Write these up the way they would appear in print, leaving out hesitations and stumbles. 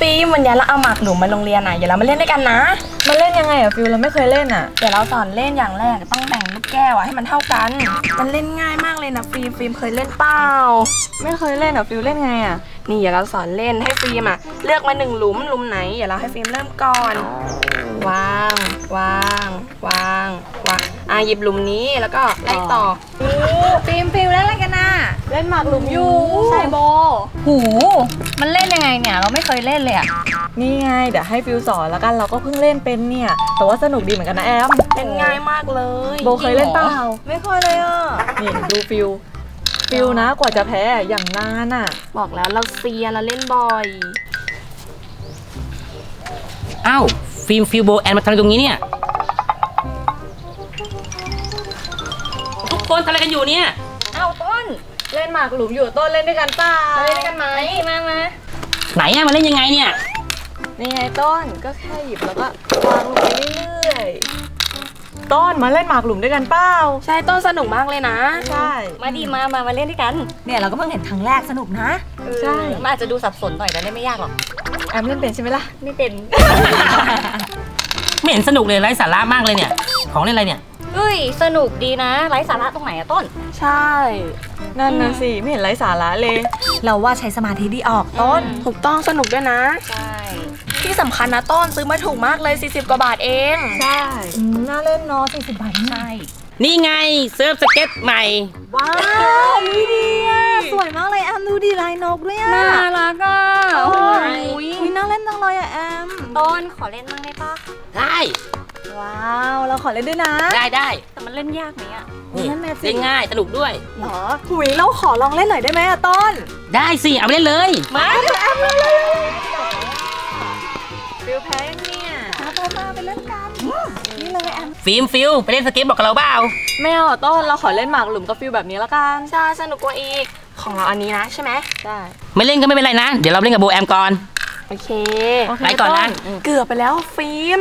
ฟิล์มวันนี้เราเอาหมากหลุมมาโรงเรียนเดี๋ยวเรามาเล่นด้วยกันนะมาเล่นยังไงอะฟิลเราไม่เคยเล่นอะเดี๋ยวเราสอนเล่นอย่างแรกต้องแบ่งลูกแก้วให้มันเท่ากันมันเล่นง่ายมากเลยนะฟิล์มเคยเล่นเปล่าไม่เคยเล่นอะฟิลเล่นไงอะนี่เดี๋ยวเราสอนเล่นให้ฟิล์มเลือกมา1หลุมไหนเดี๋ยวเราให้ฟิล์มเริ่มก่อนวางหยิบหลุมนี้แล้วก็ไล่ต่อฟิลเล่นอะไรกันน่ะเล่นหมากหลุมอยู่ใช่โบหูมันเล่นยังไงเนี่ยเราไม่เคยเล่นเลยอะนี่ไงเดี๋ยวให้ฟิลสอนแล้วกันเราก็เพิ่งเล่นเป็นเนี่ยแต่ว่าสนุกดีเหมือนกันนะแอมเล่นง่ายมากเลยโบเคยเล่นเปล่าไม่เคยเลยอ่ะนี่ดูฟิลนะกว่าจะแพ้อย่างนานอะบอกแล้วเราเซียเราเล่นบ่อยอ้าวฟิลโบแอนมาทำตรงนี้เนี่ยทุกคนทำอะไรกันอยู่เนี่ยเอาต้นเล่นหมากหลุมอยู่ต้นเล่นด้วยกันเปล่าเล่นด้วยกันไหมมาไหนมาเล่นยังไงเนี่ยนี่ไงต้นก็แค่หยิบแล้วก็วางลงไปเรื่อยๆต้นมาเล่นหมากหลุมด้วยกันเปล่าใช่ต้นสนุกมากเลยนะใช่มาดีมาเล่นด้วยกันเนี่ยเราก็เพิ่งเห็นครั้งแรกสนุกนะใช่มันอาจจะดูสับสนหน่อยแต่เล่นไม่ยากหรอกแอมเล่นเป็นใช่ไหมล่ะไม่เป็นไม่เห็นสนุกเลยไร้สาระมากเลยเนี่ยของเล่นอะไรเนี่ยเฮ้ยสนุกดีนะไร้สาระตรงไหนอะต้นใช่นั่นนะสิไม่เห็นไร้สาระเลยเราว่าใช้สมาธิดีออกต้นถูกต้องสนุกด้วยนะใช่ที่สำคัญนะต้นซื้อมาถูกมากเลย40 กว่าบาทเองใช่น่าเล่นเนาะ40 บาทใช่นี่ไงเซิร์ฟสเก็ตใหม่ว้าวดีอ่ะสวยมากเลยแอมดูดีลายนกด้วยอ่ะน่ารักอ่ะโอ้ยน่าเล่นจังเลยอ่ะแอมต้นขอเล่นบ้างได้ปะได้ว้าวเราขอเล่นด้วยนะได้แต่มันเล่นยากไหมอ่ะเล่นง่ายสนุกด้วยหรอหุยเราขอลองเล่นหน่อยได้ไหมอะต้นได้สิเอาไปเล่นเลยมาแอมเลยฟิลแพ้เนี่ยมาไปเล่นกันนี่เลยแอมฟิลไปเล่นสเก็ตบอกกับเราเปล่าไม่เอาต้นเราขอเล่นหมากหลุมกับฟิลแบบนี้ละกันใช่สนุกกว่าอีกของเราอันนี้นะใช่ไหมใช่ไม่เล่นก็ไม่เป็นไรนะเดี๋ยวเราเล่นกับโบแอมก่อนโอเคไปก่อนนะเกือบไปแล้วฟิล์ม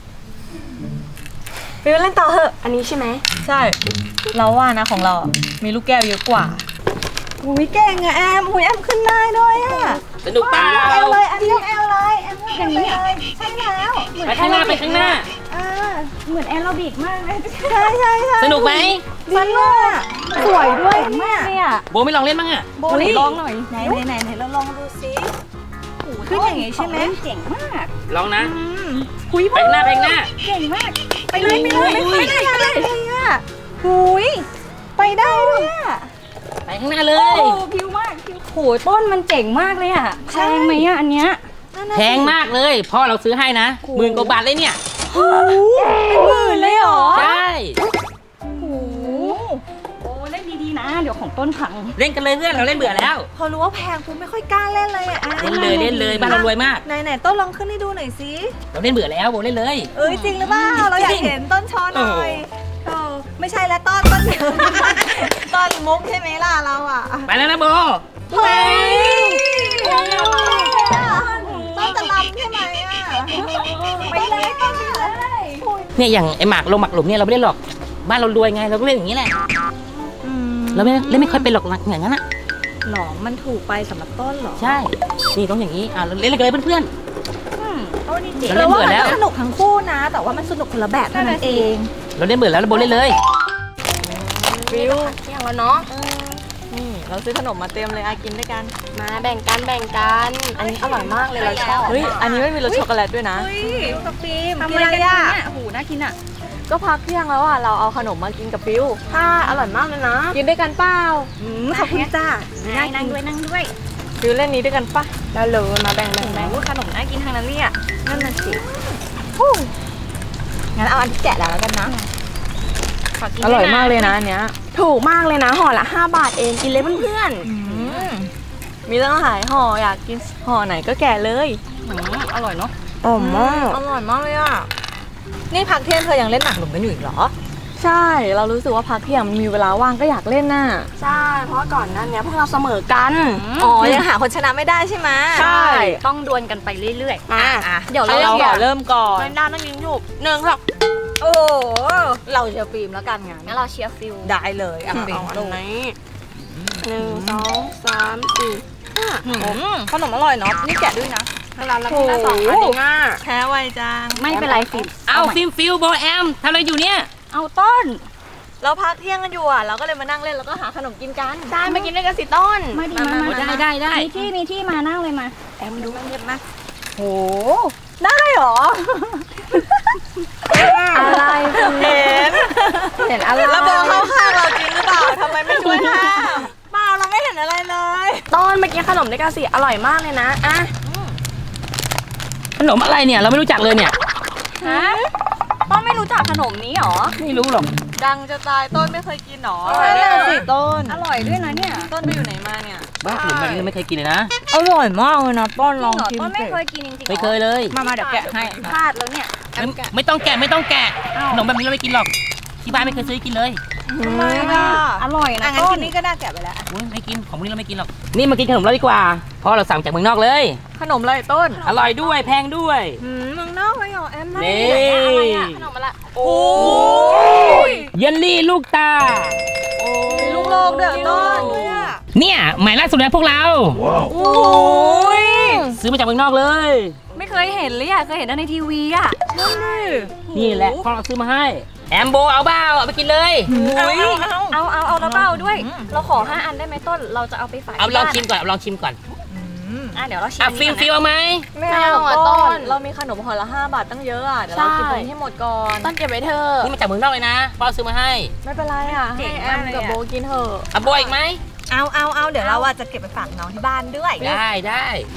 เล่นต่อเหอะอันนี้ใช่ไหมใช่เราว่านะของเรามีลูกแก้วเยอะกว่าอุ้ยเก่งอะแอมอุ้ยแอมขึ้นได้ด้วยอะสนุกเปล่าแอมเลยแอมยกแอลเลยแอมอย่างนี้เลยใช่แล้วไปข้างหน้าเหมือนแอโรบิกมากเลยใช่สนุกไหมสนุกสวยด้วยมากเนี่ยโบไม่ลองเล่นบ้างอะโบลองหน่อยไหนเราลองดูซิขึ้นอย่างงี้ใช่ไหมเจ๋งมากลองนะไปหน้าเก่งมากไปเลยอ่ะหุยไปได้ด้วยไปข้างหน้าเลยโอ้พิวมากโหต้นมันเจ๋งมากเลยอ่ะแพงไหมอ่ะอันเนี้ยแพงมากเลยพ่อเราซื้อให้นะ10,000 กว่าบาทเลยเนี่ยเป็น10,000เลยเหรอใช่โอ้เล่นดีๆนะเดี๋ยวของต้นพังเล่นกันเลยเพื่อนเราเล่นเบื่อแล้วพอรู้ว่าแพงปุ๊บไม่ค่อยกล้าเล่นเลยอ่ะเล่นเลยบ้านเรารวยมากไหนต้นลองขึ้นให้ดูหน่อยสิเราเล่นเบื่อแล้วโบเล่นเลยจริงหรือเปล่าเราอยากเห็นต้นช้อนหน่อยไม่ใช่แล้วต้นมุกใช่ไหมล่ะเราอ่ะไปแล้วนะโบเฮ้ยต้นจะลำใช่ไหมอ่ะไปเลยเนี่ยอย่างไอหมากหลุมเนี่ยเราไม่เล่นหรอกบ้านเรารวยไงเราก็เล่นอย่างนี้แหละเราเล่นไม่ค่อยเป็นหรอกอย่างนั้นอะหรอมันถูกไปสำหรับต้นหรอใช่นี่ต้องอย่างนี้เราเล่นเลยเพื่อนโอ้นี่เจ๋งเราว่ามันสนุกทั้งคู่นะแต่ว่ามันสนุกคนละแบบเท่านั้นเองเราเล่นเบื่อแล้วเราโบเล่นเลยฟิวอย่างแล้วเนาะนี่เราซื้อขนมมาเต็มเลยกินด้วยกันมาแบ่งกันอันนี้อร่อยมากเลยเราชอบเฮ้ยอันนี้ไม่มีรสช็อกโกแลตด้วยนะเฮ้ยกับฟิล์มกินอะไรอ่ะหูน่ากินอ่ะก็พักเที่ยงแล้วเราเอาขนมมากินกับฟิวค่ะอร่อยมากเลยนะกินด้วยกันเปล่าขอบคุณจ้านั่งด้วยฟิวเล่นนี้ด้วยกันปะได้เลยมาแบ่งขนมน่ากินทางนั้นเนี่ยนั่นน่ะสิงั้นเอาอันที่แกะแล้วกันนะอร่อยมากเลยนะอันเนี้ยถูกมากเลยนะห่อละ5 บาทเองกินเลยเพื่อนมีตั้งหลายห่ออยากกินห่อไหนก็แกะเลยอร่อยเนาะอร่อยมากเลยอ่ะนี่พักเที่ยงเธอยังเล่นหมากหลุมกันอยู่อีกเหรอใช่เรารู้สึกว่าพักเที่ยงมันมีเวลาว่างก็อยากเล่นน่ะใช่เพราะก่อนนั้นเนี้ยพวกเราเสมอกันยังหาคนชนะไม่ได้ใช่ไหมใช่ต้องดวลกันไปเรื่อยๆเดี๋ยวเราเริ่มก่อนเล่นด้านต้องยิงฉุบ1 2 โอ้เราเชียร์ฟิล์มแล้วกันงั้นเราเชียร์ฟิลได้เลยฟิล์มตรงนี้1 2 3 4 5 ขนมอร่อยเนาะนี่แกะด้วยนะเราแล้วพี่ละ2 อันเองอ่ะแพ้ไวจังไม่เป็นไรฟิล์มเอาฟิล์มฟิลโบแอมทำอะไรอยู่เนี่ยเอาต้นเราพักเที่ยงกันอยู่อ่ะเราก็เลยมานั่งเล่นแล้วก็หาขนมกินกันได้มากินด้วยกันสิต้นมาดีมาได้มีที่มานั่งเลยมาแอมดูมันเงียบนะโหได้เหรอ อะไรเห็นอะไรแล้วโบเข้าข้างเราจริงหรือเปล่าทำไมไม่ช่วยห้ามเปล่าเราไม่เห็นอะไรเลยต้นมากินขนมด้วยกันสิอร่อยมากเลยนะอ่ะขนมอะไรเนี่ยเราไม่รู้จักเลยเนี่ยฮะต้นไม่รู้จักขนมนี้เหรอไม่รู้หรอกดังจะตายต้นไม่เคยกินหรอใช่เลยสิต้นอร่อยด้วยนะเนี่ยต้นไปอยู่ไหนมาเนี่ยบ้าขนมแบบนี้เราไม่เคยกินเลยนะอร่อยมากเลยนะต้นลองชิมต้นไม่เคยกินจริงๆไม่เคยเลยมาเดี๋ยวแกะให้พลาดแล้วเนี่ยไม่ต้องแกะขนมแบบนี้เราไม่กินหรอกที่บ้านไม่เคยซื้อกินเลยทำไมล่ะอร่อยนะงั้นต้กินนนี้ก็น่าแกะไปแล้วอุ๊ยไม่กินของพวกนี้เราไม่กินหรอกนี่มากินขนมเราดีกว่าเพราะเราสั่งจากเมืองนอกเลยขนมอะไรต้นอร่อยด้วยแพงด้วยเมืองนอกเลยเหรอแอมนี่ขนมอะไรโอ้ยเยลลี่ลูกตาลูกโลกเด้อต้นเนี่ยหมายล่าสุดแล้วพวกเราโอ้ยซื้อมาจากเมืองนอกเลยไม่เคยเห็นเลยอ่ะเคยเห็นในทีวีอ่ะนี่แหละพอเราซื้อมาให้แอมโบเอาเบ้าเอาไปกินเลยเอาแล้วก็เอาด้วย เราขอ5 อันได้ไหมต้นเราจะเอาไปฝากเอาลองชิมก่อนเอาลองชิมก่อนเดี๋ยวเราชิมอ่ะฟิลเอาไหมไม่เอาต้นเรามีขนมห่อละ5 บาทตั้งเยอะอ่ะเดี๋ยวเรากินตรงนี้ให้หมดก่อนต้นเก็บไว้เถอะนี่มาจากเมืองนอกเลยนะพ่อซื้อมาให้ไม่เป็นไรอ่ะให้แอมกับโบกินเถอะเอาโบอีกไหมเอาเดี๋ยวเราจะเก็บไปฝากน้องที่บ้านด้วยได้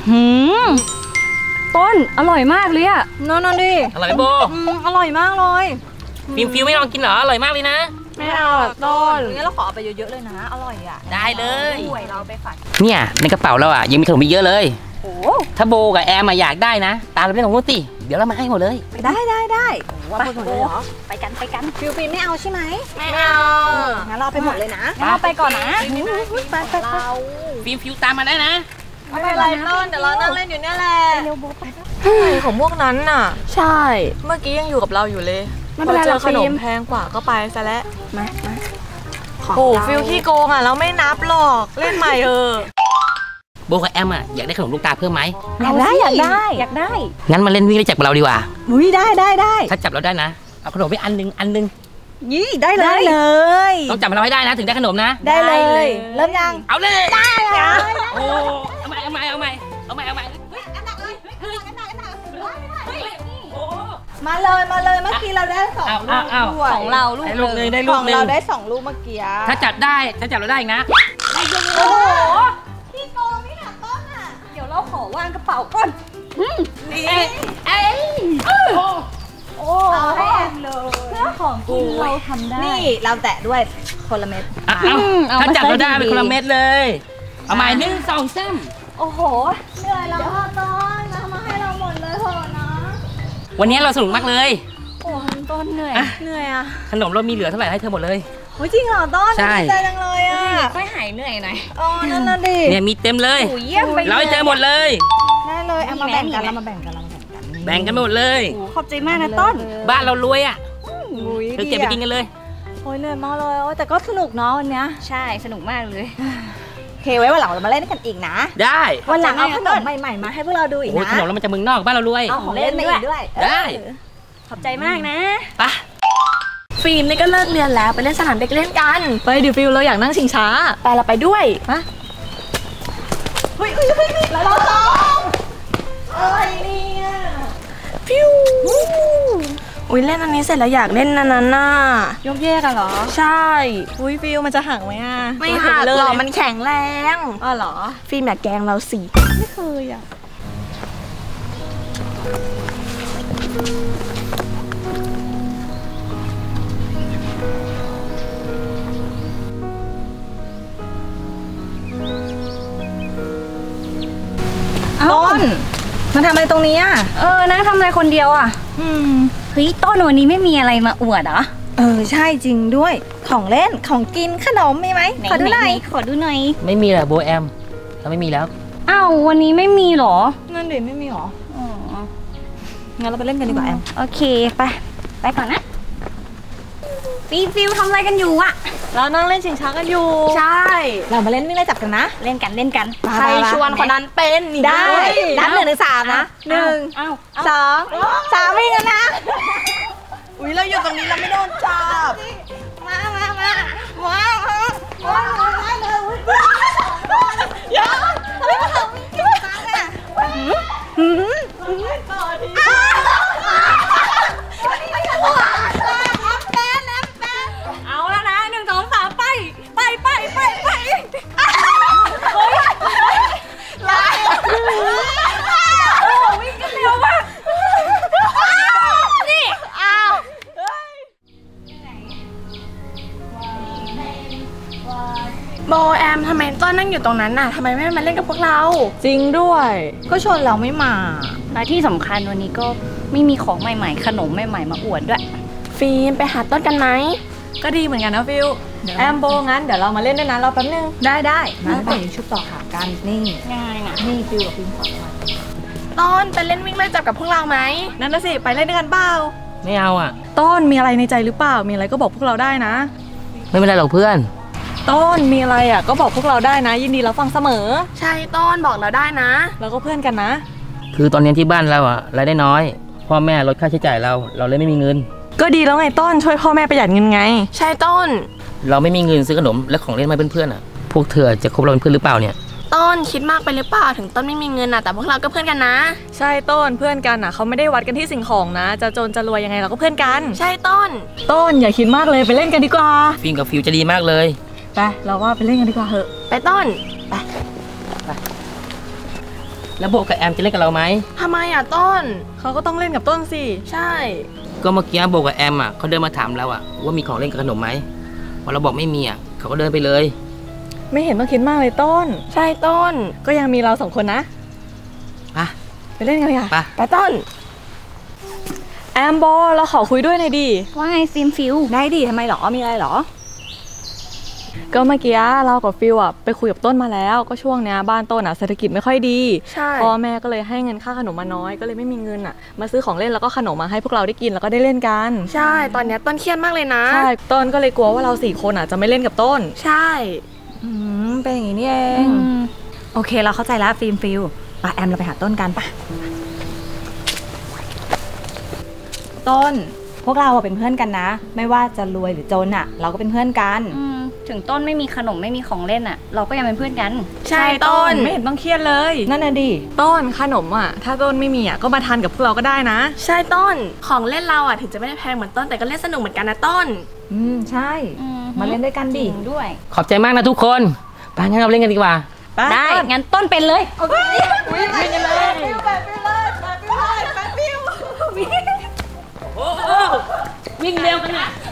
ต้นอร่อยมากเลยอ่ะนอนดิอร่อยไหมโบอร่อยมากเลยฟิลไม่ลองกินเหรออร่อยมากเลยนะไม่เอาอะต้นงั้นเราขอเอาไปเยอะๆเลยนะอร่อยอ่ะได้เลยด้วยเราไปฝากเนี่ยในกระเป๋าเราอ่ะยังมีขนมอีกเยอะเลยโอ้ถ้าโบกับแอมมาอยากได้นะตามเราไปของนู้นสิเดี๋ยวเรามาให้หมดเลยได้ว่าไปหมดเลยเหรอไปกันฟิลไม่เอาใช่ไหมไม่เอางั้นเราไปหมดเลยนะงั้นเราไปก่อนนะไปเราฟิลตามมาได้นะไม่เป็นไรต้นเดี๋ยวเรานั่งเล่นอยู่เนี่ยแหละเร็วโบไปของพวกนั้นน่ะใช่เมื่อกี้ยังอยู่กับเราอยู่เลยไม่เป็นไรพอเจหรออกขนฟิล์มมแพงกว่าก็ไปซะแล้วมาโอ้ฟิลขี้โกงอ่ะเราไม่นับหรอกเล่นใหม่โบกับแอมอ่ะอยากได้ขนมลูกตาเพิ่มไหมอยากได้งั้นมาเล่นวิ่งเล่นจักรกับเราดีกว่าอุ้ยได้ถ้าจับเราได้นะเอาขนมไปอันหนึงยี่ได้เลยต้องจับเราให้ได้นะถึงได้ขนมนะได้เลยเริ่มยังเอาเลยได้โอ้เอาใหม่มาเลยเมื่อกี้เราได้2 ลูกเอาของเราลูกได้ลูกนึงได้ขลูอก งนึงเราได้2 ลูกเมื่อกี้ถ้าจับเราได้อีกนะโอ้โหเดี๋ยวเราขอวางกระเป๋าก่อนนี่โอ้ให้แอมเลยเพื่อของกินเราทำได้นี่เราแตะด้วยคนละเม็ดถ้าจับเราได้เป็นคนละเม็ดเลยเอาใหม่1 2 3 โอ้โหเหนื่อยแล้วต้นทำมาให้เราหมดเลยเถอะนะวันนี้เราสนุกมากเลยโอ้ต้นเหนื่อยเหนื่อยอ่ะขนมเรามีเหลือเท่าไหร่ให้เธอหมดเลยโอ้ยจริงเหรอต้นใช่ดีใจจังเลยอ่ะค่อยหายเหนื่อยหน่อยอ๋อนั่นน่ะดิเนี่ยมีเต็มเลยโอ้เยี่ยมไปเราให้เจอหมดเลยได้เลยเอามาแบ่งกันมีไหมเรามาแบ่งกันแบ่งกันหมดเลยโอ้ขอบใจมากนะต้นบ้านเรารวยอ่ะอุ้ยเธอเก็บไปกินกันเลยโอ้ยเหนื่อยมากเลยโอ้ยแต่ก็สนุกเนาะวันเนี้ยใช่สนุกมากเลยโอเคไว้วันหลังเรามาเล่นกันอีกนะได้วันหลังเอาขนมใหม่ๆมาให้พวกเราดูอีกโอ้ยนะขนมเรามาจากเมืองนอกบ้านเรารวยเอาของเล่นมาอีกด้วยได้ขอบใจมากนะไปฟิล์มนี่ก็เลิกเรียนแล้วไปเล่นสนามเด็กเล่นกันไปดิฟิลเราอยากนั่งชิงช้าไปเราไปด้วยเฮ้ยแล้วเราสองอะไรเนี่ยฟิวอุ้ยเล่นอันนี้เสร็จแล้วอยากเล่นอันนั้นน่ะยกแยกกันเหรอใช่อุ้ยฟิลมันจะหักไหมอ่ะไม่หักหรอกมันแข็งแรงอ๋อเหรอฟิล์มอยากแกล้งเราสิไม่เคยอ่ะต้นมันทำอะไรตรงนี้อ่ะนั่งทำอะไรคนเดียวอ่ะเฮ้ยต้นวันนี้ไม่มีอะไรมาอวดเหรอใช่จริงด้วยของเล่นของกินขนมมีไหมขอดูหน่อยขอดูหน่อยไม่มีแหละโบแอมเราไม่มีแล้วอ้าววันนี้ไม่มีเหรอนั่นดิไม่มีหรออ๋องั้นเราไปเล่นกันดีกว่าแอมโอเคไปก่อนนะฟิวทำอะไรกันอยู่อะเรานั่งเล่นชิงช้ากันอยู่ใช่เรามาเล่นวิ่งไล่จับกันนะ เล่นกันใครชวนคนนั้นเป็นนี่ได้นับ1 ถึง 3นะ1 2 3วิ่งกันนะอุ้ยเราอยู่ตรงนี้เราไม่โดนจับเอาแล้วนะ1 2 3ไปวิ่งกันเร็วมากนี่อ้าวโบแอมทำไมต้นนั่งอยู่ตรงนั้นน่ะทำไมไม่มาเล่นกับพวกเราจริงด้วยก็ชวนเราไม่มาและที่สำคัญวันนี้ก็ไม่มีของใหม่ๆขนมใหม่ๆมาอวดด้วยฟิล์มไปหาต้นกันไหมก็ดีเหมือนกันนะฟิวแอมโบงั้นเดี๋ยวเรามาเล่นด้วยนะเราแป๊บนึงได้มาไปชุบต่อหากันนี่ยังไงน่ะนี่ฟิวกับฟิวขอมาต้นไปเล่นวิ่งไล่จับกับพวกเราไหมนั่นน่ะสิไปเล่นด้วยกันเปล่าไม่เอาอ่ะต้นมีอะไรในใจหรือเปล่ามีอะไรก็บอกพวกเราได้นะไม่เป็นไรหรอกเพื่อนต้นมีอะไรอ่ะก็บอกพวกเราได้นะ ยินดีรับฟังเสมอใช่ต้นบอกเราได้นะเราก็เพื่อนกันนะคือตอนนี้ที่บ้านเราอ่ะรายได้น้อยพ่อแม่ลดค่าใช้จ่ายเราเลยไม่มีเงินก็ดีแล้วไงต้นช่วยพ่อแม่ประหยัดเงินไงใช่ต้นเราไม่มีเงินซื้อขนมและของเล่นมาให้เพื่อนๆอ่ะพวกเธอจะคบเราเป็นเพื่อนหรือเปล่าเนี่ยต้นคิดมากไปหรือเปล่าถึงต้นไม่มีเงินน่ะแต่พวกเราก็เพื่อนกันนะใช่ต้นเพื่อนกันอ่ะเขาไม่ได้วัดกันที่สิ่งของนะ จะจนจะรวยยังไงเราก็เพื่อนกันใช่ต้นต้นอย่าคิดมากเลยไปเล่นกันดีกว่าฟิล์มกับฟิวจะดีมากเลยไปเราว่าไปเล่นกันดีกว่าเหอะไปต้นแล้วโบกับแอมจะเล่นกับเราไหมทำไมอ่ะต้นเขาก็ต้องเล่นกับต้นสิใช่ก็เมื่อกี้โบกับแอมอ่ะเขาเดินมาถามเราอ่ะว่ามีของเล่นกับขนมไหมพอเราบอกไม่มีอ่ะเขาก็เดินไปเลยไม่เห็นต้องคิดมากเลยต้นใช่ต้นก็ยังมีเรา2 คนนะไปไปเล่นกันเลยค่ะไปไปต้นแอมโบเราขอคุยด้วยหน่อยดิว่าไงฟิวได้ดิทำไมหรอมีอะไรหรอก็เมื่อกี้เรากับฟิวอ่ะไปคุยกับต้นมาแล้วก็ช่วงเนี้ยบ้านต้นอ่ะเศรษฐกิจไม่ค่อยดีใช่พ่อแม่ก็เลยให้เงินค่าขนมมาน้อยก็เลยไม่มีเงินอ่ะมาซื้อของเล่นแล้วก็ขนมมาให้พวกเราได้กินแล้วก็ได้เล่นกันใช่ตอนเนี้ยต้นเครียดมากเลยนะใช่ต้นก็เลยกลัวว่าเรา4 คนอ่ะจะไม่เล่นกับต้นใช่เป็นอย่างนี้นี่เองโอเคเราเข้าใจแล้วฟิวไปแอมเราไปหาต้นกันปะต้นพวกเราเป็นเพื่อนกันนะไม่ว่าจะรวยหรือจนอ่ะเราก็เป็นเพื่อนกันถึงต้นไม่มีขนมไม่มีของเล่นอ่ะเราก็ยังเป็นเพื่อนกันใช่ต้นไม่เห็นต้องเครียดเลยนั่นน่ะดิต้นขนมอ่ะถ้าต้นไม่มีอ่ะก็มาทานกับพวกเราก็ได้นะใช่ต้นของเล่นเราอ่ะถึงจะไม่ได้แพงเหมือนต้นแต่ก็เล่นสนุกเหมือนกันนะต้นใช่มาเล่นด้วยกันดิด้วยขอบใจมากนะทุกคนไปงั้นเราเล่นกันดีกว่าได้งั้นต้นเป็นเลยวิ่งกันเลยวิ่งเร็วกันอ่ะ